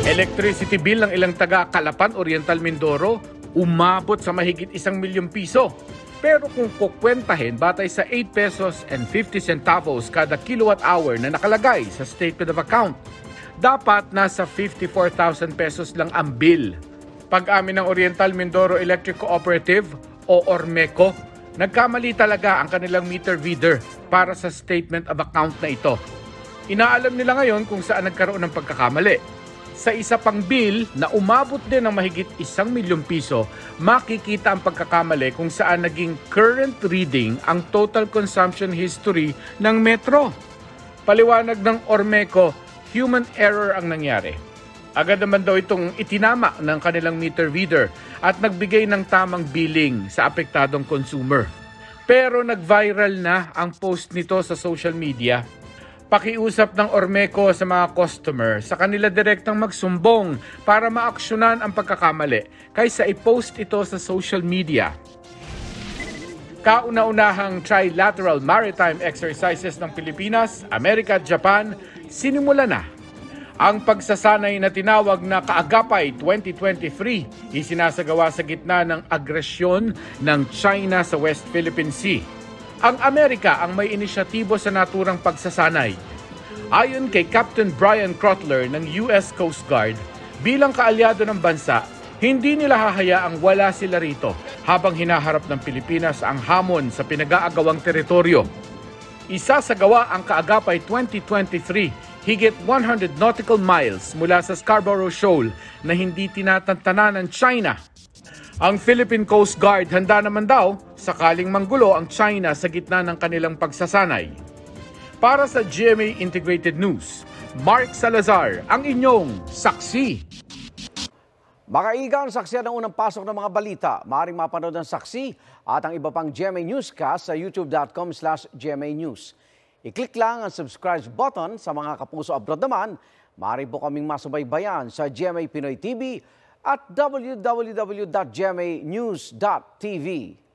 Electricity bill ng ilang taga Calapan, Oriental Mindoro, umabot sa mahigit 1 milyong piso. Pero kung kukwentahin, batay sa 8 pesos and 50 centavos kada kilowatt hour na nakalagay sa statement of account, dapat nasa 54,000 pesos lang ang bill. Pag-amin ng Oriental Mindoro Electric Cooperative o ORMECO, nagkamali talaga ang kanilang meter reader para sa statement of account na ito. Inaalam nila ngayon kung saan nagkaroon ng pagkakamali. Sa isa pang bill na umabot din ng mahigit 1 milyong piso, makikita ang pagkakamali kung saan naging current reading ang total consumption history ng Metro. Paliwanag ng ORMECO, human error ang nangyari. Agad naman daw itong itinama ng kanilang meter reader at nagbigay ng tamang billing sa apektadong consumer. Pero nag-viral na ang post nito sa social media. Pakiusap ng ORMECO sa mga customer sa kanila direktang magsumbong para maaksyonan ang pagkakamali kaysa i-post ito sa social media. Kauna-unahang trilateral maritime exercises ng Pilipinas, Amerika at Japan, sinimula na. Ang pagsasanay na tinawag na Kaagapay 2023 isinasagawa sa gitna ng agresyon ng China sa West Philippine Sea. Ang Amerika ang may inisyatibo sa naturang pagsasanay. Ayon kay Captain Brian Crotler ng US Coast Guard, bilang kaalyado ng bansa, hindi nila hahayaang wala sila rito habang hinaharap ng Pilipinas ang hamon sa pinag-aagawang teritoryo. Isasagawa ang Kaagapay 2023 higit 100 nautical miles mula sa Scarborough Shoal na hindi tinatantanan ng China. Ang Philippine Coast Guard handa naman daw sakaling manggulo ang China sa gitna ng kanilang pagsasanay. Para sa GMA Integrated News, Mark Salazar, ang inyong saksi. Makaigang saksiyan ng unang pasok ng mga balita. Maaaring mapanood ang saksi at ang iba pang GMA Newscast sa youtube.com/GMA News. I-click lang ang subscribe button sa mga kapuso abroad naman. Maaari po kaming masubaybayan sa GMA Pinoy TV at www.gmanews.tv.